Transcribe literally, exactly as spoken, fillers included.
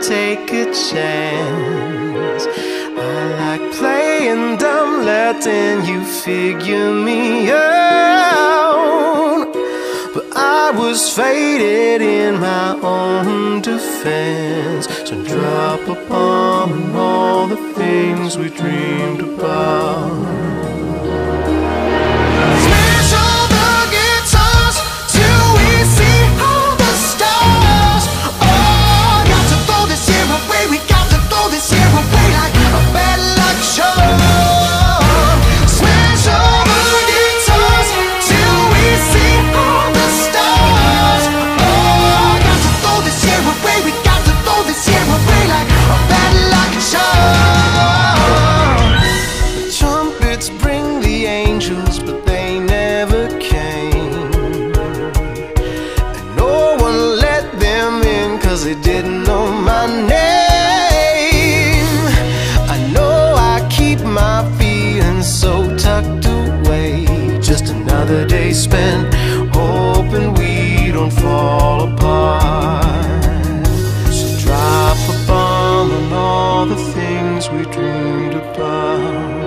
take a chance. I like playing dumb, letting you figure me out. But I was faded in my own defense. So drop a bomb on all the things we dreamed about. They didn't know my name. I know I keep my feelings so tucked away. Just another day spent hoping we don't fall apart. So drop a bomb on all the things we dreamed about.